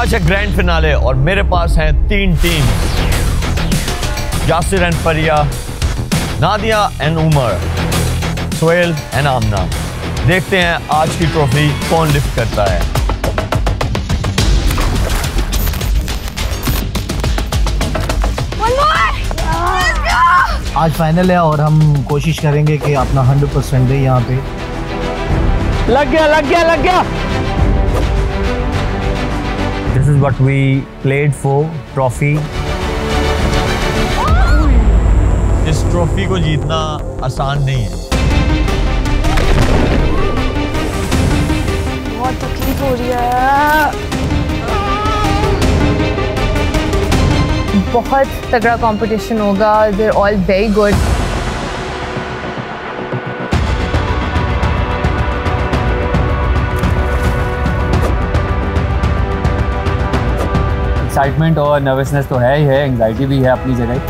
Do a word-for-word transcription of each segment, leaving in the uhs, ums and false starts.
आज है grand finale और मेरे पास हैं तीन team, Yasir and Fariya, Nadia and Umar, Sohail and Amna. देखते हैं आज की ट्रॉफी कौन लिफ्ट करता है। आज फाइनल है और हम कोशिश करेंगे कि अपना हंड्रेड परसेंट दे। यहाँ पे लग गया लग गया लग गया। This is what we played for, trophy. इस ट्रॉफी को जीतना आसान नहीं है। बहुत तकलीफ हो रही है। बहुत तगड़ा कंपटीशन होगा। They're all very good. Excitement और नर्वसनेस तो है ही है, एंजाइटी भी है अपनी जगह।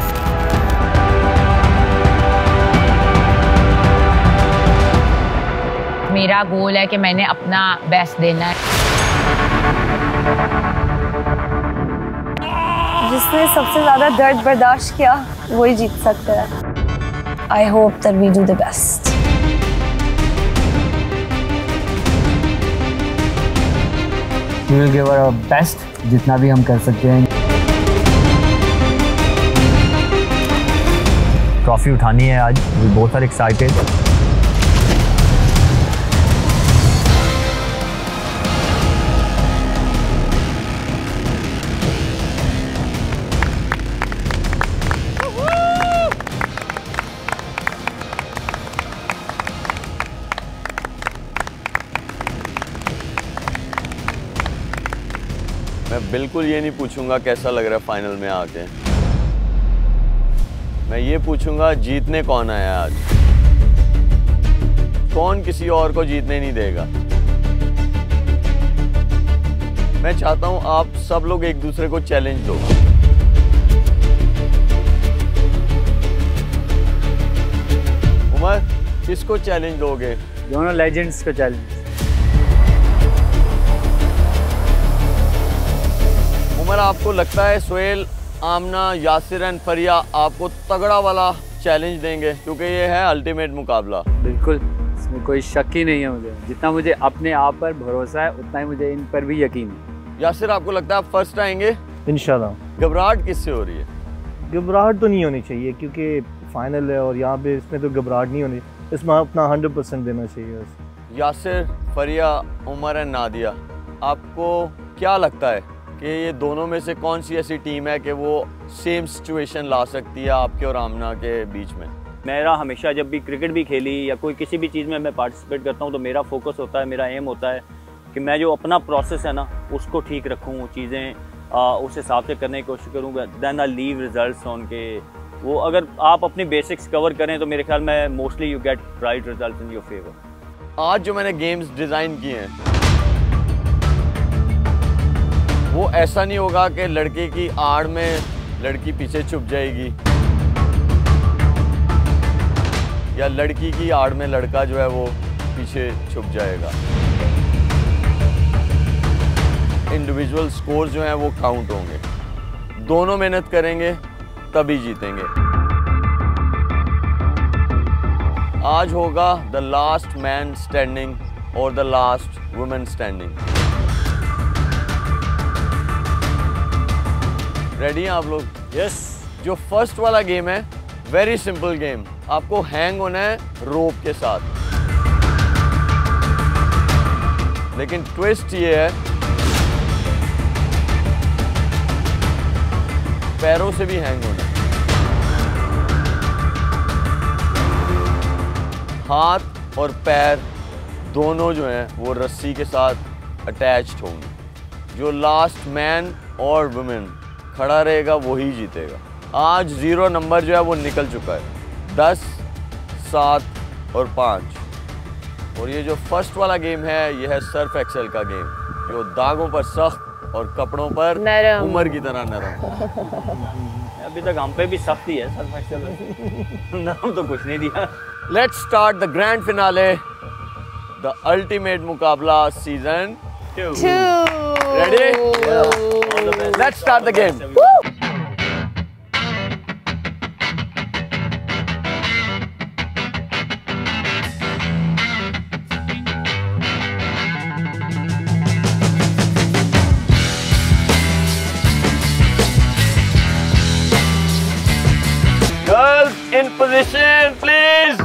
मेरा गोल है कि मैंने अपना बेस्ट देना है। जिसने सबसे ज्यादा दर्द बर्दाश्त किया वही जीत सकता है। I hope that we do the best. We will give our best, जितना भी हम कर सकते हैं। ट्रॉफी उठानी है आज, वी बोथ आर एक्साइटेड। मैं बिल्कुल ये नहीं पूछूंगा कैसा लग रहा है फाइनल में आके। मैं ये पूछूंगा जीतने कौन आया आज, कौन किसी और को जीतने नहीं देगा। मैं चाहता हूं आप सब लोग एक दूसरे को चैलेंज दो। उमर, किसको चैलेंज दोगे? दोनों लेजेंड्स को चैलेंज। उमर, आपको लगता है सोहेल, आमना, यासिर एंड फरिया आपको तगड़ा वाला चैलेंज देंगे? क्योंकि ये है अल्टीमेट मुकाबला। बिल्कुल, इसमें कोई शक ही नहीं है। मुझे जितना मुझे अपने आप पर भरोसा है उतना ही मुझे इन पर भी यकीन है। यासिर, आपको लगता है आप फर्स्ट आएंगे? इंशाल्लाह। घबराहट किससे हो रही है? घबराहट तो नहीं होनी चाहिए क्योंकि फाइनल है और यहाँ पे इसमें तो घबराहट नहीं होनी, इसमें अपना हंड्रेड परसेंट देना चाहिए। यासिर, फरिया, उमर एंड नादिया, आपको क्या लगता है कि ये दोनों में से कौन सी ऐसी टीम है कि वो सेम सिचुएशन ला सकती है आपके और आमना के बीच में? मेरा हमेशा जब भी क्रिकेट भी खेली या कोई किसी भी चीज़ में मैं पार्टिसिपेट करता हूँ तो मेरा फोकस होता है, मेरा एम होता है कि मैं जो अपना प्रोसेस है ना उसको ठीक रखूँ, चीज़ें उस हिसाब से करने की कोशिश करूँगा। Then I leave results on के वो अगर आप अपनी बेसिक्स कवर करें तो मेरे ख्याल में mostly you get right results in your favour. आज जो मैंने गेम्स डिज़ाइन किए हैं वो ऐसा नहीं होगा कि लड़के की आड़ में लड़की पीछे छुप जाएगी या लड़की की आड़ में लड़का जो है वो पीछे छुप जाएगा। इंडिविजुअल स्कोर जो हैं वो काउंट होंगे। दोनों मेहनत करेंगे तभी जीतेंगे। आज होगा द लास्ट मैन स्टैंडिंग और the last women standing. Ready हैं आप लोग? यस। जो फर्स्ट वाला गेम है वेरी सिंपल गेम। आपको हैंग होना है रोप के साथ, लेकिन ट्विस्ट ये है पैरों से भी हैंग होना है। हाथ और पैर दोनों जो हैं वो रस्सी के साथ अटैच्ड होंगे। जो लास्ट मैन और वुमेन खड़ा रहेगा वही जीतेगा। आज जीरो नंबर जो है वो निकल चुका है। दस, सात और पाँच। और ये जो फर्स्ट वाला गेम है ये है सर्फ एक्सेल का गेम, जो दागों पर सख्त और कपड़ों पर नरम, उमर की तरह नरम। अभी तक हम पे भी सख्त ही है सर्फ एक्सेल। नाम तो कुछ नहीं दिया। Let's start the grand finale, the ultimate मुकाबला season Two. Two. Ready? All the best. Let's start the game. Girls in position, please.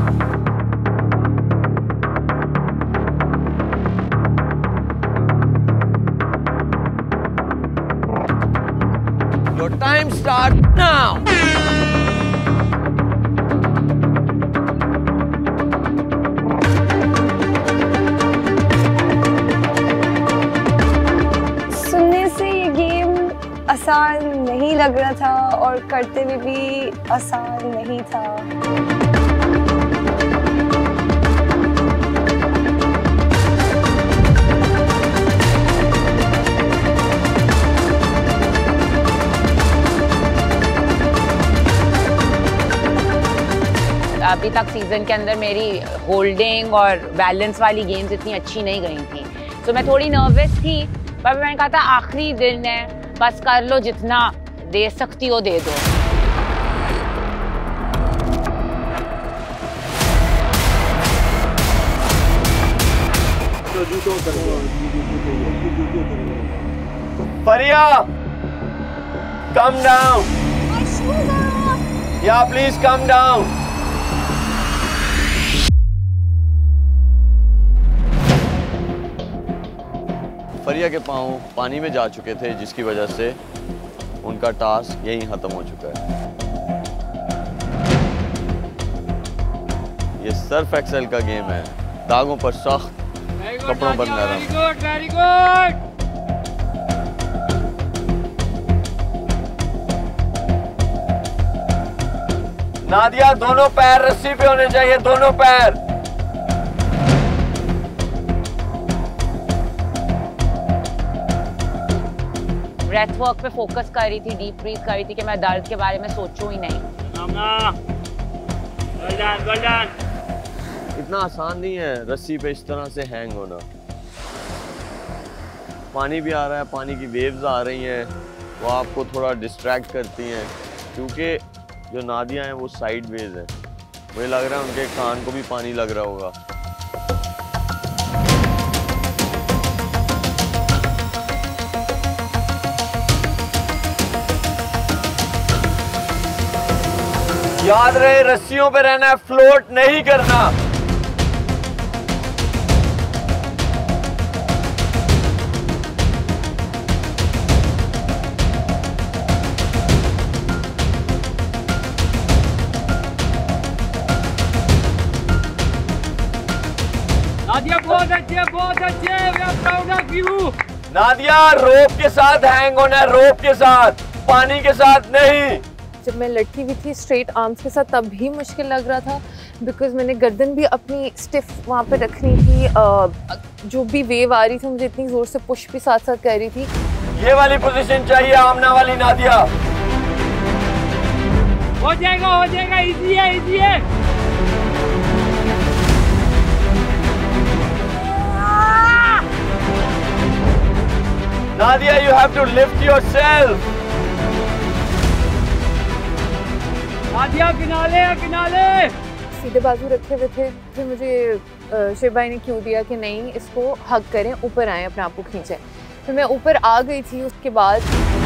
Your time starts now. सुनने से ये गेम आसान नहीं लग रहा था और करते हुए भी आसान नहीं था। अभी तक सीजन के अंदर मेरी होल्डिंग और बैलेंस वाली गेम्स इतनी अच्छी नहीं गई थी, तो मैं थोड़ी नर्वस थी। पर मैंने कहा था आखिरी दिन है, बस कर लो, जितना दे सकती हो दे दो। Faria, come down. Yeah, please come down. फरिया के पाँव पानी में जा चुके थे, जिसकी वजह से उनका टास्क यहीं खत्म हो चुका है। ये सर्फ एक्सेल का गेम है, दागों पर सख्त, कपड़ों पर नरम। Very good, very good. Nadia, दोनों पैर रस्सी पे होने चाहिए, दोनों पैर। ब्रेथ वर्क पे फोकस कर रही थी, डीप ब्रीथ कर रही थी कि मैं दर्द के बारे में सोचूं ही नहीं। Well done, well done. इतना आसान नहीं है रस्सी पे इस तरह से हैंग होना। पानी भी आ रहा है, पानी की वेव्स आ रही हैं, वो आपको थोड़ा डिस्ट्रैक्ट करती हैं, क्योंकि जो नादियाँ हैं वो साइड वेज हैं। मुझे लग रहा है उनके कान को भी पानी लग रहा होगा। याद रहे, रस्सियों पे रहना है, फ्लोट नहीं करना। नादिया बहुत अच्छे, बहुत अच्छे, we are proud of you। Nadia, रोप के साथ हैंग होना है, रोप के साथ, पानी के साथ नहीं। जब मैं लड़की हुई थी स्ट्रेट आर्म्स के साथ, तब भी मुश्किल लग रहा था, बिकॉज मैंने गर्दन भी अपनी स्टिफ वहाँ पे रखनी थी। uh, जो भी वेव आ रही थी मुझे इतनी जोर से पुश भी साथ साथ कर रही थी। ये वाली पोजीशन चाहिए, आमना वाली नादिया। हो जाएगा, हो जाएगा, इजी है, इजी है। Nadia, you have to lift yourself. Nadia, किनारे, किनारे। सीधे बाजू रखे हुए थे, फिर मुझे शिव भाई ने क्यों दिया कि नहीं, इसको हग करें, ऊपर आए, अपने आप को खींचे। फिर मैं ऊपर आ गई थी। उसके बाद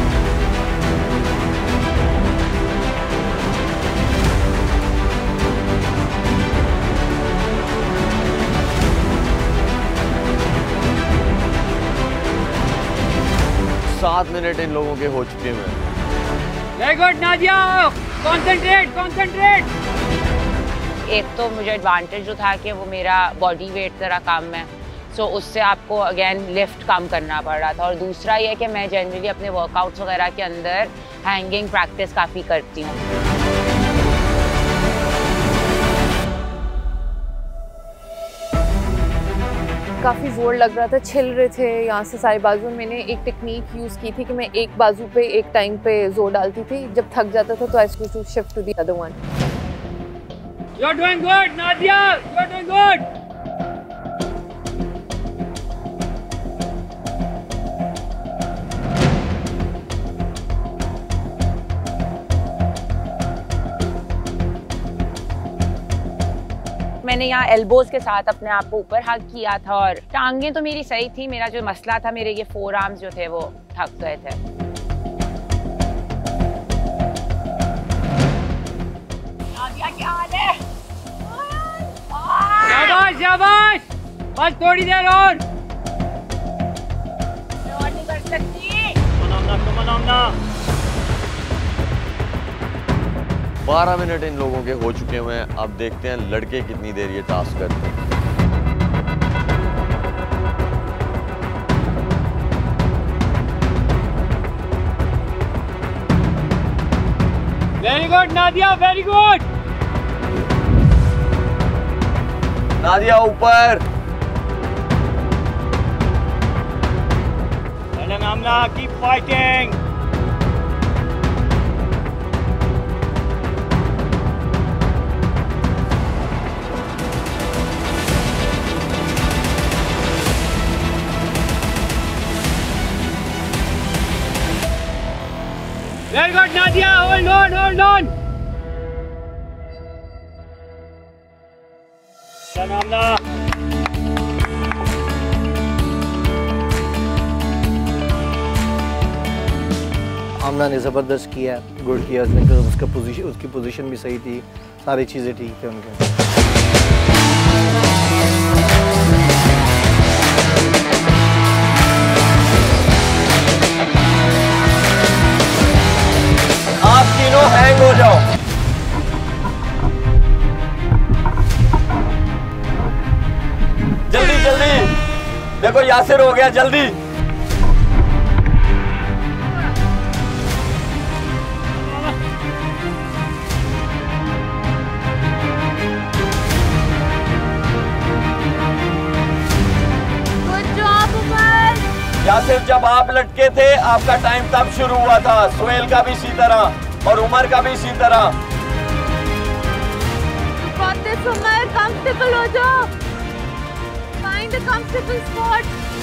सात मिनट इन लोगों के हो चुके हैं। Very good Nadia, concentrate, concentrate. एक तो मुझे एडवांटेज जो था कि वो मेरा बॉडी वेट तरह कम है, सो उससे आपको अगेन लिफ्ट कम करना पड़ रहा था। और दूसरा ये कि मैं जनरली अपने वर्कआउट्स वगैरह के अंदर हैंगिंग प्रैक्टिस काफ़ी करती हूँ। काफ़ी जोर लग रहा था, छिल रहे थे यहाँ से सारे बाजू। मैंने एक टेक्निक यूज़ की थी कि मैं एक बाजू पे एक टाइम पे जोर डालती थी, जब थक जाता था तो I used to shift to the other one. You are doing good Nadia, you are doing good. मैंने यहाँ एल्बोज के साथ अपने आप को ऊपर हक किया था और टांगें तो मेरी सही थी, मेरा जो मसला था मेरे ये फोर आर्म्स जो थे वो थक गए थे। नादिया क्या हाल है? शाबाश शाबाश, बस थोड़ी देर और। मैं और नहीं कर सकती। कमाना कमाना। बारह मिनट इन लोगों के हो चुके हुए हैं। अब देखते हैं लड़के कितनी देर ये टास्क करते हैं। Very good Nadia, very good. Nadia ऊपर। Amna, keep fighting. Very good, Nadia. Hold on, hold on. Sanamna. Amna ने ज़बरदस्त किया, गुड किया उसने, उसका पोजीशन उसकी पोजीशन भी सही थी, सारी चीज़ें ठीक थी उनके। आप तीनों हैंग हो जाओ। जल्दी जल्दी, देखो यासिर हो गया, जल्दी। यासिर, जब आप लटके थे आपका टाइम तब शुरू हुआ था, सुहेल का भी इसी तरह और उमर का भी इसी तरह। उमर, कंफर्टेबल हो जाओ, फाइंड अ कंफर्टेबल स्पॉट।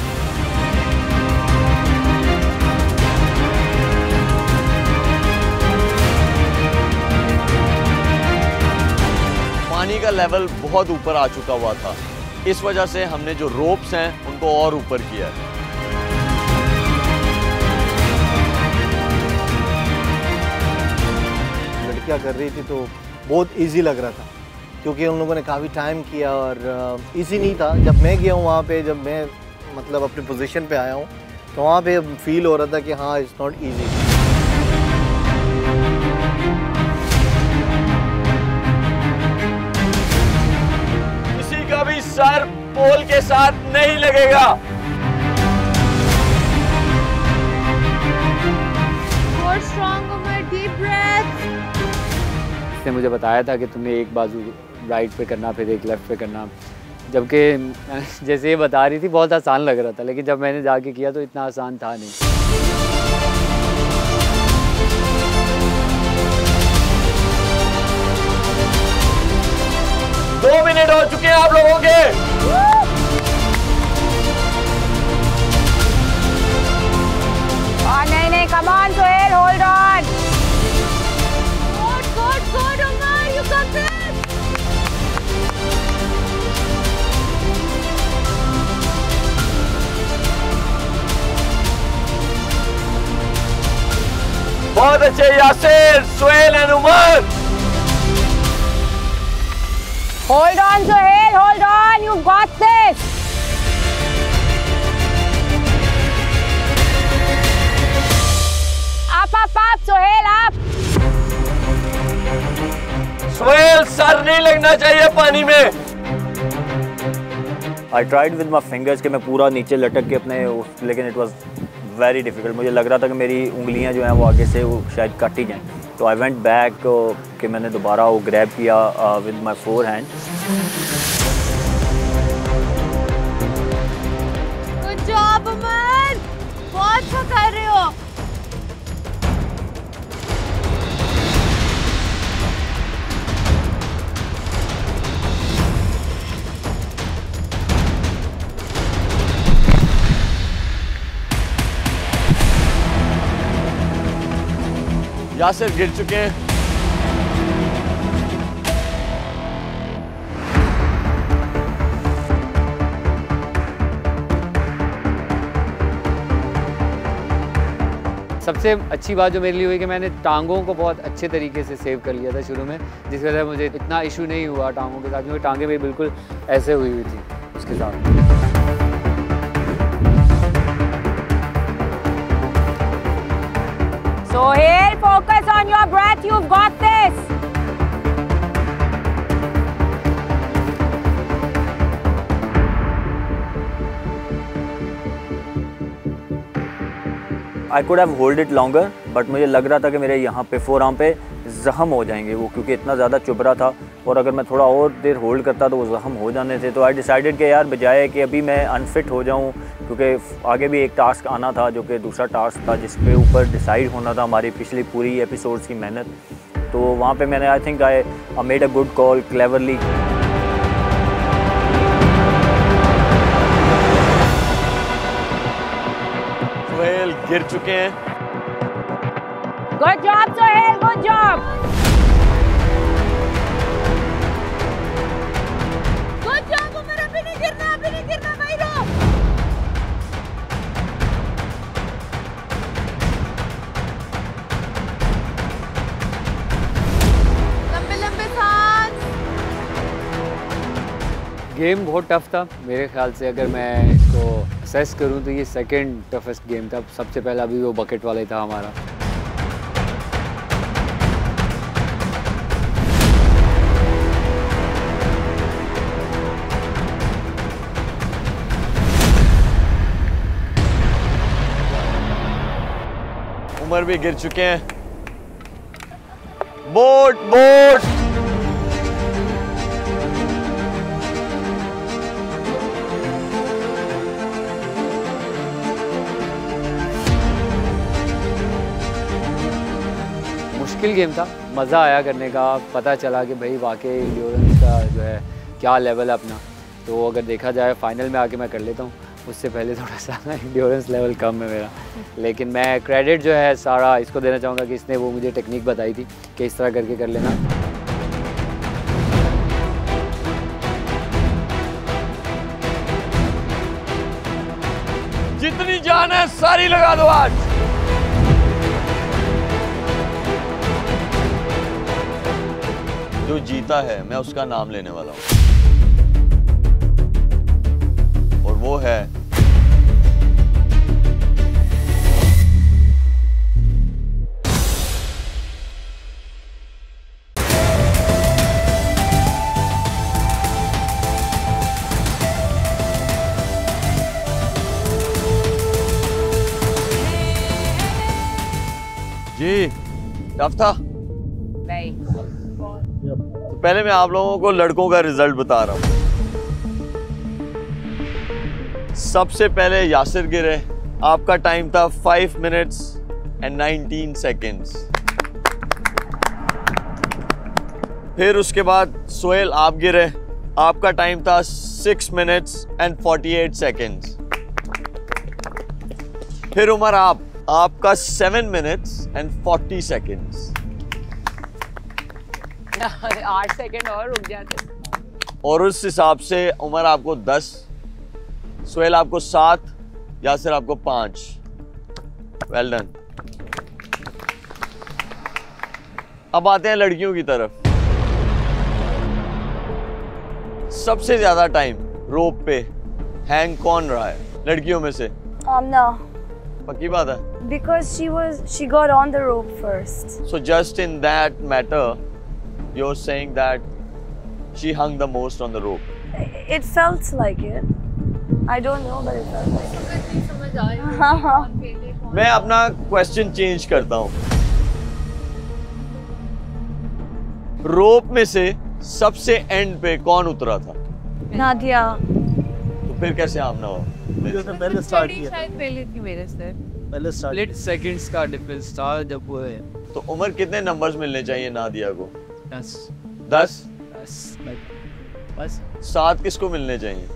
पानी का लेवल बहुत ऊपर आ चुका हुआ था, इस वजह से हमने जो रोप्स हैं उनको और ऊपर किया है। क्या कर रही थी तो बहुत इजी लग रहा था, क्योंकि उन लोगों ने काफ़ी टाइम किया और इजी नहीं था। जब मैं गया हूँ वहाँ पे, जब मैं मतलब अपनी पोजीशन पे आया हूँ तो वहाँ पे फील हो रहा था कि हाँ, इट्स नॉट इजी। किसी का भी सर पोल के साथ नहीं लगेगा। More strong, Umar, deep breath. उसने मुझे बताया था कि तुमने एक बाजू राइट पे करना, फिर एक लेफ्ट पे करना, जबकि जैसे ये बता रही थी बहुत आसान लग रहा था, लेकिन जब मैंने जाके किया तो इतना आसान था नहीं। दो मिनट हो चुके हैं आप लोगों के। और नहीं नहीं, come on Suhail, hold on. Good, good, good, Umar, you got this. बहुत अच्छे Yasir, Suhail and Umar. Hold on Suhail, hold on, you got this. Up up up Suhail, up. Suhail, सर नहीं लगना चाहिए पानी में। I tried with my fingers कि मैं पूरा नीचे लटक के अपने उस, लेकिन इट वॉज वेरी डिफिकल्ट। मुझे लग रहा था कि मेरी उंगलियां जो हैं वो आगे से वो शायद कट ही जाएँ। तो आई वेंट बैक कि मैंने दोबारा वो ग्रैब किया with my fore hand. Good job, Umar. बहुत अच्छा कर रहे हो। यासिर गिर चुके हैं। सबसे अच्छी बात जो मेरे लिए हुई कि मैंने टांगों को बहुत अच्छे तरीके से सेव कर लिया था शुरू में, जिस वजह से मुझे इतना इशू नहीं हुआ टांगों के साथ, क्योंकि टांगें मेरी बिल्कुल ऐसे हुई हुई थी उसके साथ। Sohail, focus on your breath. You've got this. I could have hold it longer, but मुझे लग रहा था कि मेरे यहाँ पे फोर आर्म पे ज़ख्म हो जाएंगे वो, क्योंकि इतना ज़्यादा चुभ रहा था, और अगर मैं थोड़ा और देर होल्ड करता तो वो ज़ख्म हो जाने थे। तो आई डिसाइडेड कि यार बजाय कि अभी मैं अनफिट हो जाऊँ, क्योंकि आगे भी एक टास्क आना था जो कि दूसरा टास्क था जिस पे ऊपर डिसाइड होना था हमारी पिछली पूरी एपिसोड्स की मेहनत, तो वहाँ पे मैंने I think I made a good call cleverly. Sohail गिर चुके हैं। Good job, Sohail. Good job. Good job, Umar. अभी नहीं गिरना, अभी नहीं गिरना, भाई रो। लंबे लंबे सांस। गेम बहुत टफ था मेरे ख्याल से, अगर मैं इसको असेस करूं तो ये सेकंड टफेस्ट गेम था। सबसे पहला भी वो बकेट वाला ही था हमारा। उमर भी गिर चुके हैं। बोट बोट मुश्किल गेम था, मज़ा आया करने का, पता चला कि भाई वाकई एंड्योरेंस का जो है क्या लेवल है अपना। तो अगर देखा जाए फाइनल में आके मैं कर लेता हूँ, उससे पहले थोड़ा सा एंड्योरेंस लेवल कम है मेरा। लेकिन मैं क्रेडिट जो है सारा इसको देना चाहूँगा कि इसने वो मुझे टेक्निक बताई थी कि इस तरह करके कर लेना। जितनी जान है सारी लगा दो आज। जो जीता है मैं उसका नाम लेने वाला हूं, और वो है जी। टफ था। नहीं। तो पहले मैं आप लोगों को लड़कों का रिजल्ट बता रहा हूं। सबसे पहले यासिर गिरे, आपका टाइम था five minutes and nineteen seconds. फिर उसके बाद सोहेल आप गिरे, आपका टाइम था six minutes and forty eight seconds. फिर उमर आप आपका seven minutes and forty seconds. आठ सेकंड और रुक जाते। और उस हिसाब से उमर आपको दस, सोहेल आपको सात, यासिर आपको पांच। Well done. अब आते हैं लड़कियों की तरफ। सबसे ज्यादा टाइम रोप पे हैंग कौन रहा है लड़कियों में से? आमना, पक्की बात है? because she was she got on the rope first. So just in that matter, you're saying that she hung the most on the rope. It felt like it. I don't know, but it felt like it. नहीं समझ आया। हाँ हाँ। मैं अपना question change करता हूँ। रोप में से सबसे एंड पे कौन उतरा था? नादिया। तो फिर कैसे आमना हुआ? पहले स्टार्ट किया, शायद पहले थी मेरे से। पहले स्टार्ट स्प्लिट सेकंड्स का डिफरेंस था जब वो है। तो उमर कितने नंबर्स मिलने चाहिए नादिया को? दस दस? दस बस। सात किसको मिलने चाहिए?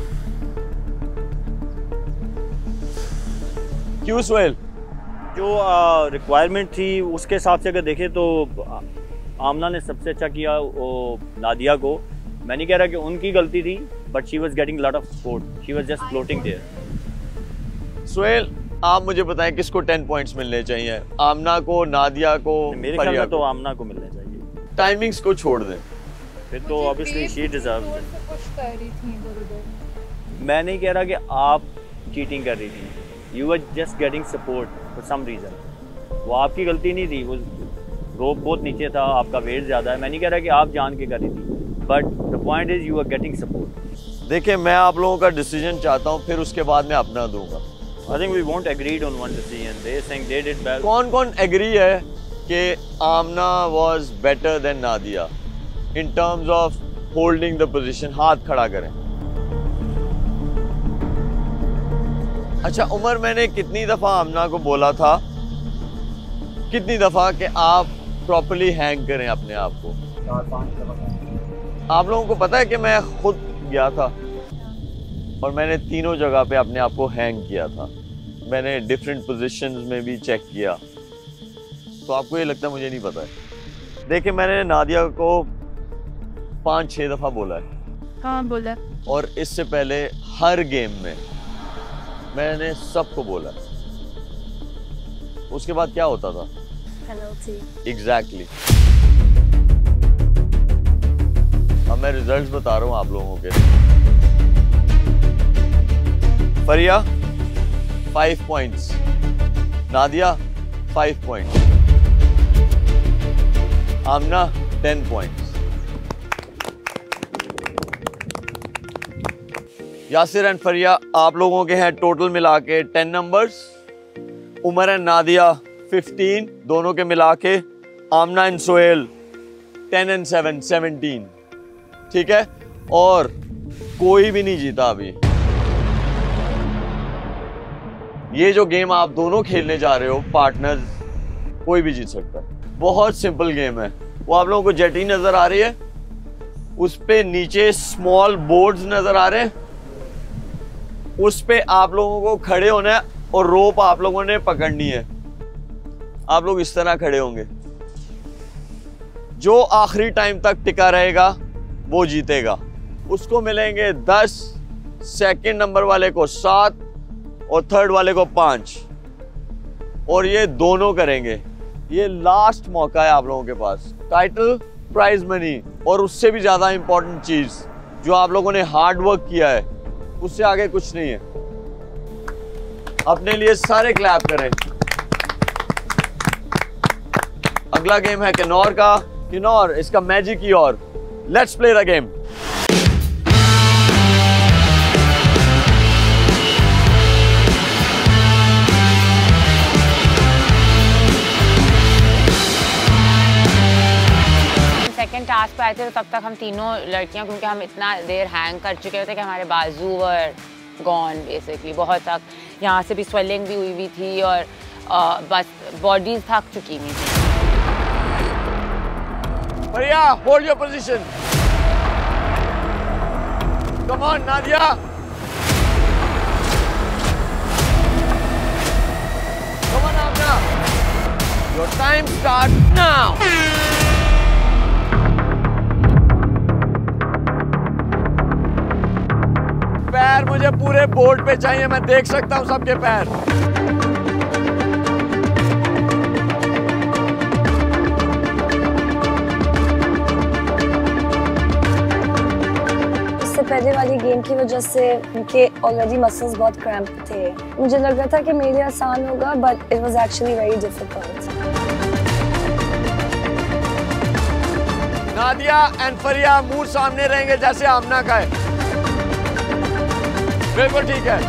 क्यों सोहेल? जो रिक्वायरमेंट थी उसके हिसाब से अगर देखें तो आमना ने सबसे अच्छा किया वो नादिया को। मैं नहीं कह रहा कि उनकी गलती थी, but she was getting lot of support, she was just floating there. Sohail, आप मुझे बताएं किसको टेन पॉइंट्स मिलने चाहिए, आमना को, नादिया को, मेरे ख्याल में तो आमना को मिलने चाहिए। टाइमिंग्स को छोड़ दें फिर तो obviously she deserves it. Push कर रही थी इधर उधर। मैं नहीं कह रहा कि आप चीटिंग कर रही थी, you are just getting support for some reason. वो आपकी गलती नहीं थी, वो रोप बहुत नीचे था, आपका वेट ज़्यादा है। मैं नहीं कह रहा कि आप जान के कर रही थी, but the point is you are getting support. देखिए मैं आप लोगों का डिसीजन चाहता हूँ, फिर उसके बाद मैं अपना दूंगा। I think we won't agreed on one decision. They saying they did well. कौन कौन एग्री है कि आमना was better than Nadia in terms of holding the position? हाथ खड़ा करें। अच्छा उमर, मैंने कितनी दफा आमना को बोला था, कितनी दफा कि आप प्रॉपर्ली हैंग करें अपने आप को? आप लोगों को पता है कि मैं खुद गया था और मैंने तीनों जगह पे अपने आप को हैंग किया था। मैंने डिफरेंट पोजीशंस में भी चेक किया, तो आपको ये लगता है मुझे नहीं पता है? देखिए मैंने नादिया को पाँच छः दफ़ा बोला है। हाँ बोला। और इससे पहले हर गेम में मैंने सबको बोला। उसके बाद क्या होता था? पेनल्टी। एग्जैक्टली। अब मैं रिजल्ट्स बता रहा हूँ आप लोगों के। Fariya five points, Nadia five points, Amna ten points, Yasir and Fariya आप लोगों के हैं टोटल मिला के ten numbers, Umar and Nadia fifteen दोनों के मिला के, Amna and Sohail ten and seven seventeen. ठीक है, और कोई भी नहीं जीता अभी। ये जो गेम आप दोनों खेलने जा रहे हो पार्टनर्स, कोई भी जीत सकता है। बहुत सिंपल गेम है। वो आप लोगों को जेटी नजर आ रही है, उस पे नीचे स्मॉल बोर्ड्स नजर आ रहे हैं, उस पे आप लोगों को खड़े होना है और रोप आप लोगों ने पकड़नी है। आप लोग इस तरह खड़े होंगे, जो आखिरी टाइम तक टिका रहेगा वो जीतेगा। उसको मिलेंगे दस, सेकंड नंबर वाले को सात और थर्ड वाले को पांच, और ये दोनों करेंगे। ये लास्ट मौका है आप लोगों के पास। टाइटल, प्राइज मनी और उससे भी ज्यादा इंपॉर्टेंट चीज जो आप लोगों ने हार्ड वर्क किया है, उससे आगे कुछ नहीं है। अपने लिए सारे क्लैप करें। अगला गेम है किन्नौर का। किन्नौर, इसका मैजिक ही और। Let's play the game. Second task पे आए थे, तो तब तक हम तीनों लड़कियां, क्योंकि हम इतना देर हैंग कर चुके थे कि हमारे बाजू वर गॉन बेसिकली, बहुत तक यहाँ से भी स्वेलिंग भी हुई हुई थी और आ, बस बॉडीज थक चुकी हुई थी। Fariya, hold your position. Come on Nadia, come on Amna, your time start now. पैर मुझे पूरे बोर्ड पे चाहिए, मैं देख सकता हूं सबके पैर। इससे पहले वाली गेम की वजह से उनके ऑलरेडी मसल्स बहुत क्रैम्प थे। मुझे लग रहा था कि मेरे लिए आसान होगा, but it was actually very difficult. Nadia and Fariya मुंह सामने रहेंगे जैसे आमना का है। बिल्कुल ठीक है।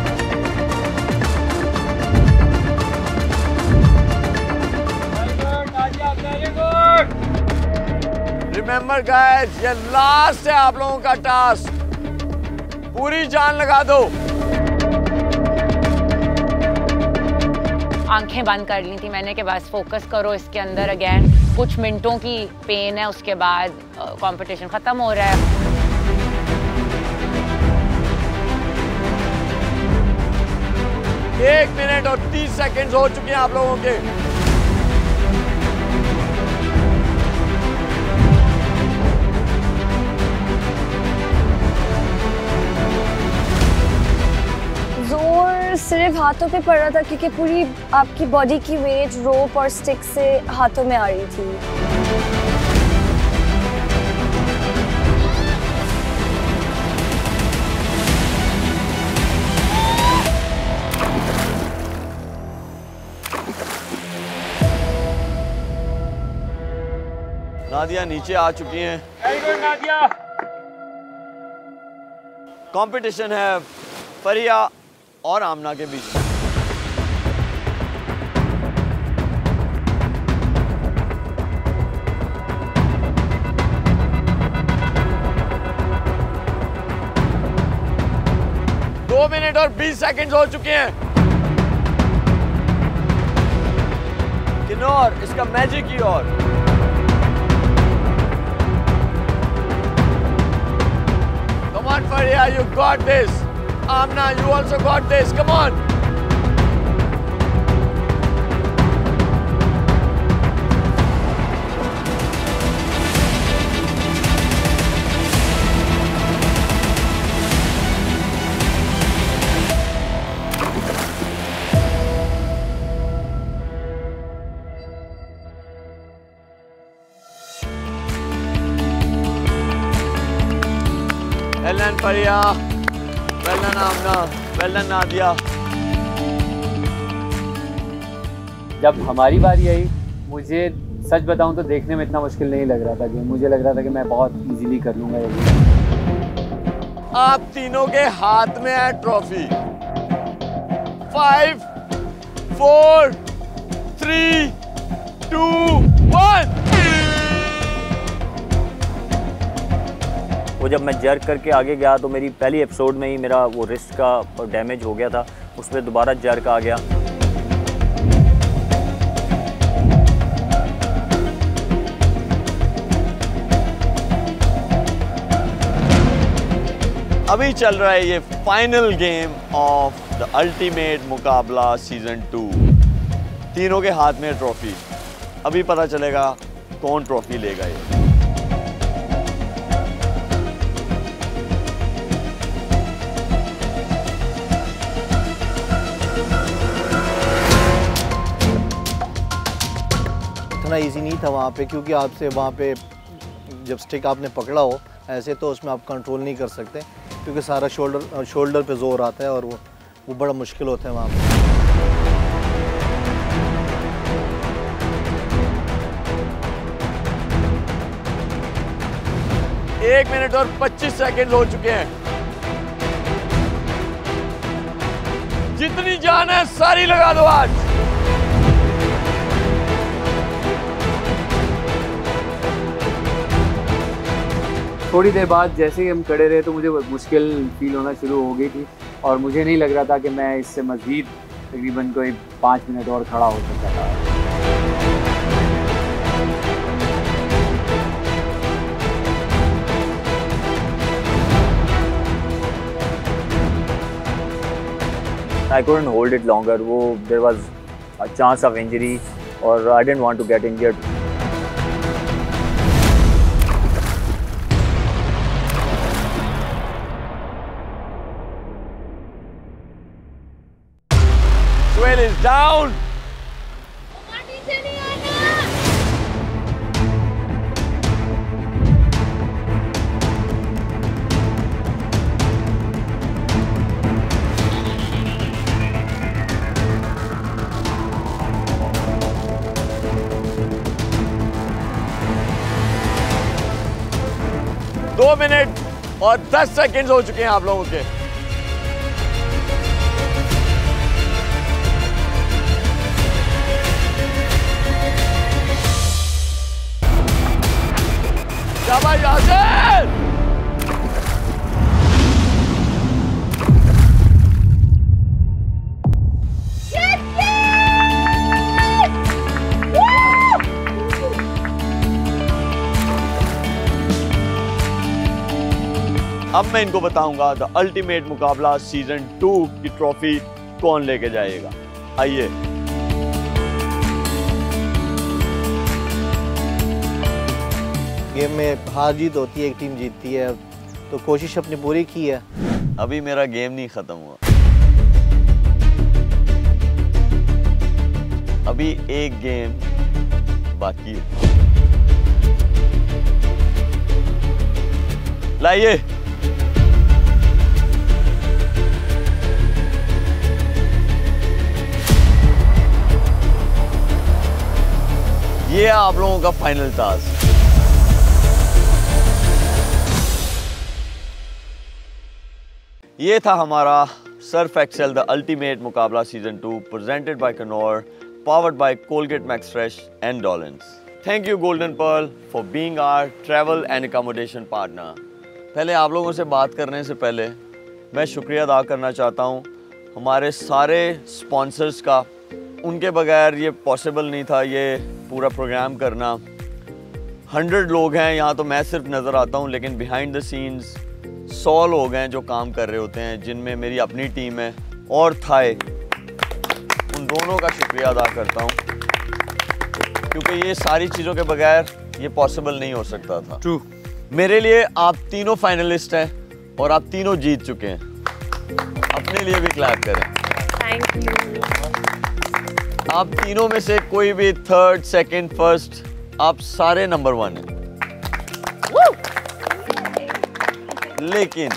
रिमेंबर गाइस, ये लास्ट है आप लोगों का टास्क। पूरी जान लगा दो। आंखें बंद कर ली थी मैंने कि बस फोकस करो इसके अंदर। अगेन कुछ मिनटों की पेन है, उसके बाद कंपटीशन खत्म हो रहा है। एक मिनट और तीस सेकंड हो चुके हैं आप लोगों के। जोर सिर्फ हाथों पे पड़ रहा था क्योंकि पूरी आपकी बॉडी की वेट रोप और स्टिक से हाथों में आ रही थी। नादिया नीचे आ चुकी हैं। Very good Nadia. कंपटीशन है फरिया और आमना के बीच में। दो मिनट और बीस सेकंड हो चुके हैं। किन्नौर इसका मैजिक ही और Come on, Faria, you got this. Amna, you also got this. Come on. Well done, Faria. Well done, Amna. Well done, Nadia. जब हमारी बारी आई, मुझे सच बताऊं तो देखने में इतना मुश्किल नहीं लग रहा था कि मुझे लग रहा था कि मैं बहुत इजीली कर लूंगा ये। आप तीनों के हाथ में है trophy. Five, four, three, two, one. वो जब मैं जर्क करके आगे गया तो मेरी पहली एपिसोड में ही मेरा वो रिस्ट का डैमेज हो गया था, उस पर दोबारा जर्क आ गया। अभी चल रहा है ये final game of the ultimate मुकाबला सीजन टू। तीनों के हाथ में ट्रॉफी। अभी पता चलेगा कौन ट्रॉफी लेगा ये। इतना इजी नहीं था वहाँ पे, क्योंकि आपसे वहाँ पे जब स्टिक आपने पकड़ा हो ऐसे तो उसमें आप कंट्रोल नहीं कर सकते, क्योंकि सारा शोल्डर शोल्डर पे जोर आता है और वो वो बड़ा मुश्किल होता है वहाँ पे। एक मिनट और पच्चीस सेकंड हो चुके हैं। जितनी जान है सारी लगा दो आज। थोड़ी देर बाद जैसे ही हम खड़े रहे तो मुझे मुश्किल फील होना शुरू हो गई थी और मुझे नहीं लग रहा था कि मैं इससे मज़ीद तकरीबन कोई पाँच मिनट और खड़ा हो सकता था। I couldn't hold it longer. वो there was a chance of injury और I didn't want to get injured. Swell is down. दो मिनट और दस सेकंड हो चुके हैं आप लोगों के। शाबाश यासिर। अब मैं इनको बताऊंगा द अल्टीमेट मुकाबला सीजन टू की ट्रॉफी कौन लेके जाएगा। आइए। गेम में हार जीत होती है, एक टीम जीतती है, तो कोशिश अपनी पूरी की है। अभी मेरा गेम नहीं खत्म हुआ। अभी एक गेम बाकी है। लाइए ये है आप लोगों का फाइनल टास्क। ये था हमारा सर्फ एक्सेल द अल्टीमेट मुकाबला season two, presented by Knorr, powered by Colgate Max Fresh and Dollins. Thank you Golden Pearl for being our travel and accommodation partner. पहले आप लोगों से बात करने से पहले मैं शुक्रिया अदा करना चाहता हूँ हमारे सारे स्पॉन्सर्स का। उनके बगैर ये पॉसिबल नहीं था ये पूरा प्रोग्राम करना। हंड्रेड लोग हैं यहाँ, तो मैं सिर्फ नज़र आता हूँ, लेकिन बिहाइंड द सीन्स सौ लोग हैं जो काम कर रहे होते हैं, जिनमें मेरी अपनी टीम है और थाई। उन दोनों का शुक्रिया अदा करता हूँ क्योंकि ये सारी चीज़ों के बगैर ये पॉसिबल नहीं हो सकता था। ट्रू। मेरे लिए आप तीनों फाइनलिस्ट हैं और आप तीनों जीत चुके हैं। अपने लिए भी क्लैप करें। Thank you. आप तीनों में से कोई भी थर्ड, सेकंड, फर्स्ट, आप सारे नंबर वन हैं। लेकिन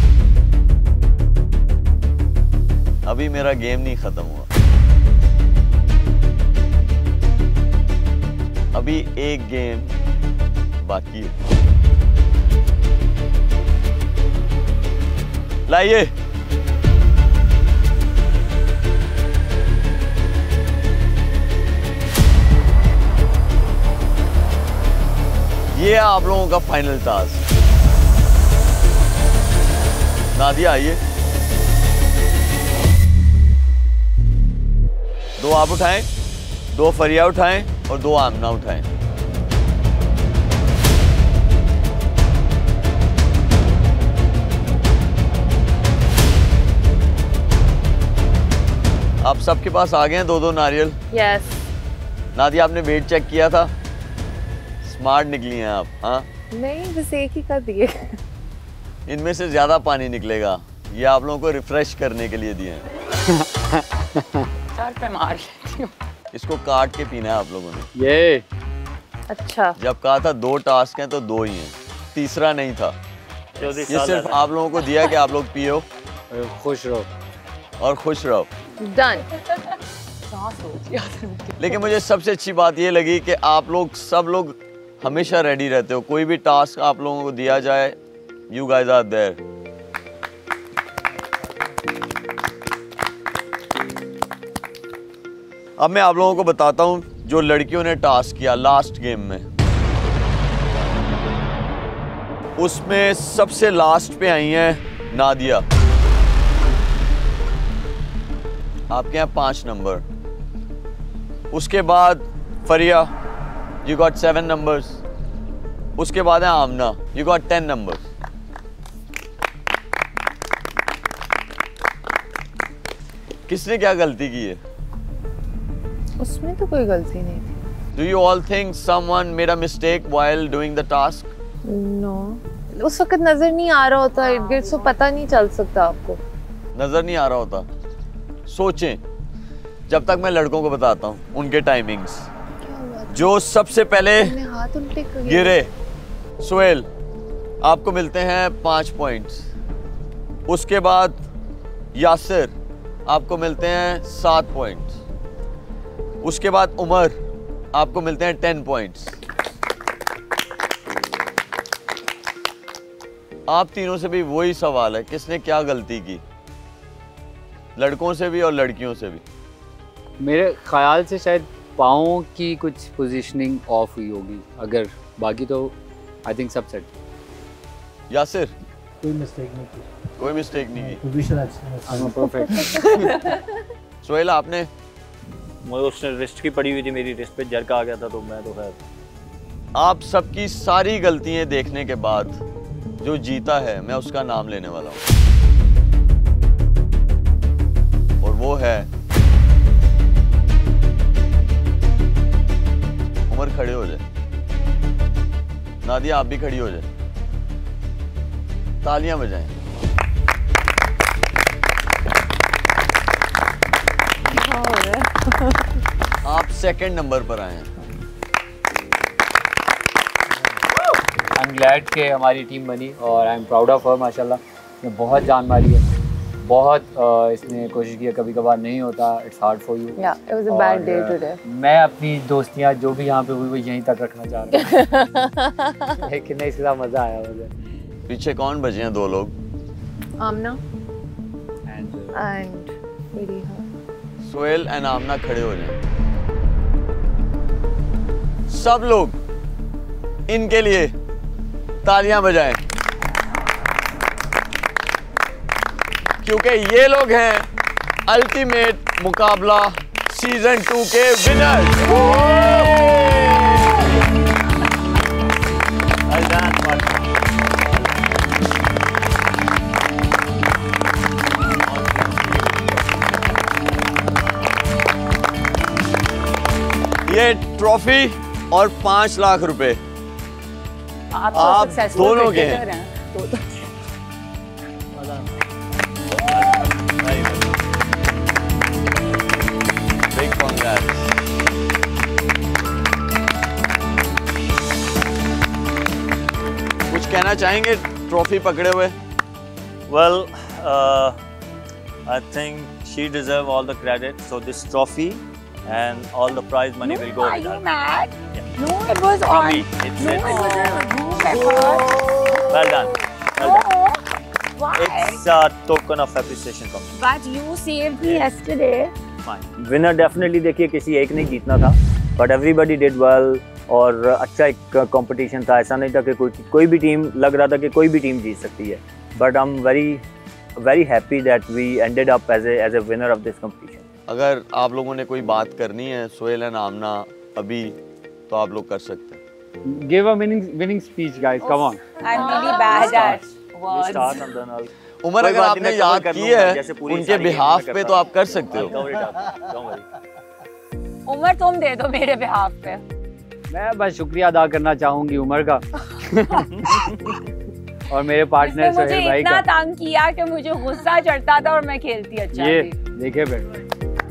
अभी मेरा गेम नहीं खत्म हुआ। अभी एक गेम बाकी है। लाइए ये है आप लोगों का फाइनल टास्क। नादिया आइए, दो आप उठाएं, दो फरिया उठाएं और दो आमना उठाएं। आप सबके पास आ गए हैं दो दो नारियल? यस। नादिया आपने वेट चेक किया था? स्मार्ट निकली हैं आप। हाँ नहीं, बस एक ही कर दिए। इनमें से ज्यादा पानी निकलेगा। ये आप लोगों को रिफ्रेश करने के लिए दिए हैं। सर पे मार लेती हूँ। इसको काट के पीना है आप लोगों ने। ये अच्छा। जब कहा था दो टास्क हैं तो दो ही हैं, तीसरा नहीं था। ये सिर्फ आप लोगों को दिया कि आप लोग पियो, खुश रहो और खुश रहो। डन। लेकिन मुझे सबसे अच्छी बात ये लगी कि आप लोग सब लोग हमेशा रेडी रहते हो। कोई भी टास्क आप लोगों को दिया जाए, यू गाइस आर देयर। अब मैं आप लोगों को बताता हूं जो लड़कियों ने टास्क किया लास्ट गेम में। उसमें सबसे लास्ट पे आई हैं नादिया। आपके यहाँ पांच नंबर। उसके बाद Fariya, you got seven numbers. उसके बाद है Amna, you got ten numbers. किसने क्या गलती की है? उसमें तो कोई गलती नहीं थी। Do you all think someone made a mistake while doing the task? No, उस वक्त नजर नहीं आ रहा होता, इर्द गिर्द, सो पता नहीं चल सकता आपको। नजर नहीं आ रहा होता। सोचें, जब तक मैं लड़कों को बताता हूँ उनके टाइमिंग्स। जो सबसे पहले हाथ उल्टे गिरे, सुहेल, आपको मिलते हैं पाँच पॉइंट्स। उसके बाद यासिर, आपको मिलते हैं सात पॉइंट्स। उसके बाद उमर, आपको मिलते हैं टेन पॉइंट्स। आप तीनों से भी वही सवाल है, किसने क्या गलती की? लड़कों से भी और लड़कियों से भी। मेरे ख्याल से शायद पाँव की कुछ पोजीशनिंग ऑफ हुई होगी, अगर बाकी तो आई थिंक सब सेट। यासिर, कोई मिस्टेक नहीं की। कोई मिस्टेक नहीं की। पोजीशन अच्छी है। परफेक्ट। सोहेल, आपने? मुझे उसने रिस्ट की पड़ी हुई थी, मेरी रिस्ट पे जर्क आ गया था, तो मैं तो खैर। आप सबकी सारी गलतियां देखने के बाद जो जीता है मैं उसका नाम लेने वाला हूं, और वो है उमर। खड़े हो जाए। नादिया, आप भी खड़ी हो जाए। तालियां बजाएं। आप सेकंड नंबर पर आए हैं। आई एम ग्लैड कि हमारी टीम बनी और I am proud of her माशाल्लाह। इसने बहुत जान मारी है, बहुत uh, इसने कोशिश की है, कभी कभार नहीं होता, इट्स हार्ड फॉर यू। या it was a bad day today. मैं अपनी दोस्तियाँ जो भी यहाँ पे हुई वो यहीं तक रखना चाह रहा हूँ लेकिन नहीं, इसका मज़ा आया मुझे। पीछे कौन बचे हैं? दो लोग, Amna and and Fariha. Sohail and Amna खड़े हो जाएं। सब लोग इनके लिए तालियां बजाएं, क्योंकि ये लोग हैं अल्टीमेट मुकाबला सीजन टू के विनर। ये ट्रॉफी और पांच लाख रुपए आप, आप तो दोनों के हैं। तो, तो। Big congrats. कुछ कहना चाहेंगे ट्रॉफी पकड़े हुए? Well, uh, I think she deserves all the credit. So this trophy and all the prize money No, will go are with you her. mad? Yeah. No, it was From on. me. It's, No, it's, it wasn't you, Pepper. well done. Well done. No. Why? It's a token of appreciation from me. But you saved me yesterday. Fine. Winner definitely देखिए किसी एक ने जीतना था, but everybody did well और अच्छा एक competition था। ऐसा नहीं था कि कोई कोई भी टीम, लग रहा था कि कोई भी टीम जीत सकती है, but I'm very very happy that we ended up as a as a winner of this competition. अगर आप लोगों ने कोई बात करनी है सोहेल एंड आमना अभी, तो आप लोग कर सकते हैं। Give a winning winning speech guys, come on. I'm really bad at You words. start and then I'll Umar, कोई अगर बात नहीं, आपने मैं याद cover कर की लूंगा, है जैसे पूरी उनके सारी game बिहाफ में पे, करता तो हूँ। आप कर सकते I'll हो। cover it up. Don't worry. Umar तुम दे दो मेरे बिहाफ पे। मैं बस शुक्रिया अदा करना चाहूंगी उमर का और मेरे पार्टनर इसने मुझे सोहेल भाई इतना का। तंग किया कि मुझे गुस्सा चढ़ता था और मैं खेलती अच्छा ये थी। देखे बेटा,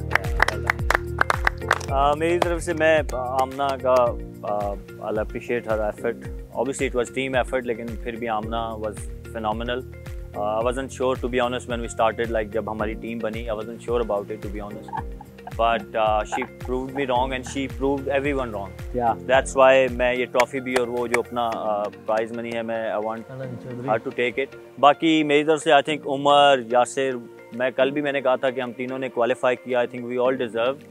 Uh, मेरी तरफ से मैं आमना का uh, I'll appreciate her effort. Obviously it was team effort, लेकिन फिर भी आमना was phenomenal. Uh, I wasn't sure, to be honest, when we started, like जब हमारी टीम बनी, I wasn't sure about it, to be honest. But uh, she proved me wrong and she proved everyone wrong. Yeah. That's why मैं ये trophy भी और वो जो अपना प्राइज मनी है, मैं I want her to take it. बाकी मेरी तरफ से I think उमर, यासिर, मैं कल भी मैंने कहा था कि हम तीनों ने क्वालिफाई किया। I think we all deserve.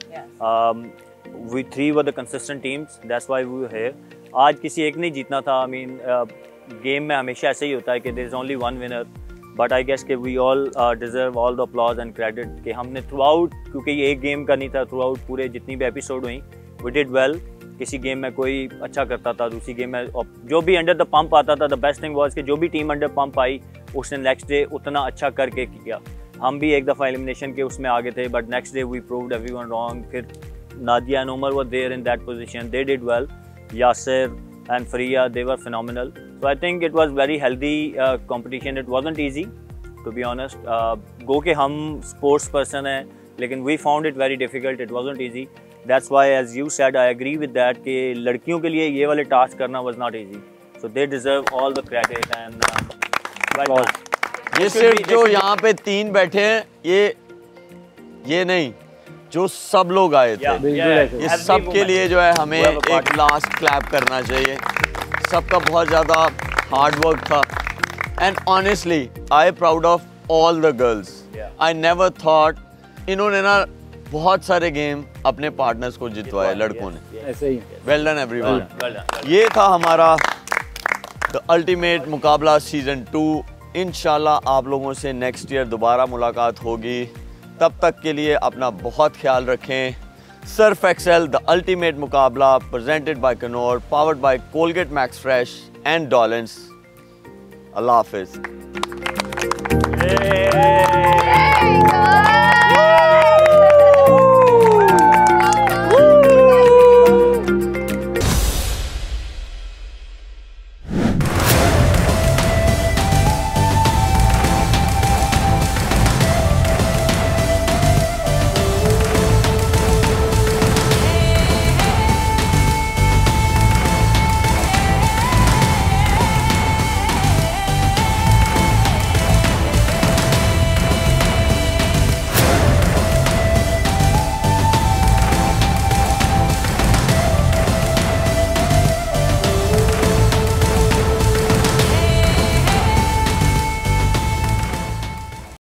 We three were the consistent teams, that's why we were here. आज किसी एक ने जीतना था। आई मीन गेम में हमेशा ऐसे ही होता है कि there is only one winner, but I guess कि we all deserve all the applause and credit कि हमने थ्रू आउट, क्योंकि ये एक गेम का नहीं था, थ्रू आउट पूरे जितनी भी एपिसोड हुई वी डिड वेल। किसी गेम में कोई अच्छा करता था, दूसरी गेम में जो भी अंडर द पंप आता था, द बेस्ट थिंग वाज कि जो भी टीम अंडर पंप आई उसने नेक्स्ट डे उतना अच्छा करके किया। हम भी एक दफ़ा एलिमिनेशन के उसमें आगे थे, but next day we proved everyone wrong. फिर Nadia and Umar were there in that position, they did well. Yasir and Fariya, they were phenomenal. So I think it was very healthy competition. It wasn't easy to be honest. गो के हम sports person हैं, लेकिन we found it very difficult. It wasn't easy. That's why as you said, I agree with that कि लड़कियों के लिए ये वाले टास्क करना was not easy. So they deserve all the credit and ये सिर्फ जो यहाँ पे तीन बैठे हैं, ये ये नहीं, जो सब लोग आए थे, ये सब के लिए जो है हमें एक लास्ट क्लैप करना चाहिए। सबका बहुत ज़्यादा हार्ड वर्क था and honestly I proud of all the girls. I never thought इन्होंने ना बहुत सारे गेम अपने पार्टनर्स को जितवाए, लड़कों ने। ऐसे ही। Well done everyone. ये था हमारा द अल्टीमेट मुकाबला सीजन टू। इंशाल्लाह आप लोगों से नेक्स्ट ईयर दोबारा मुलाकात होगी। तब तक के लिए अपना बहुत ख्याल रखें। सर्फ एक्सेल द अल्टीमेट मुकाबला presented by Knorr, powered by Colgate max fresh and डॉलेंस। अल्लाह हाफिज़।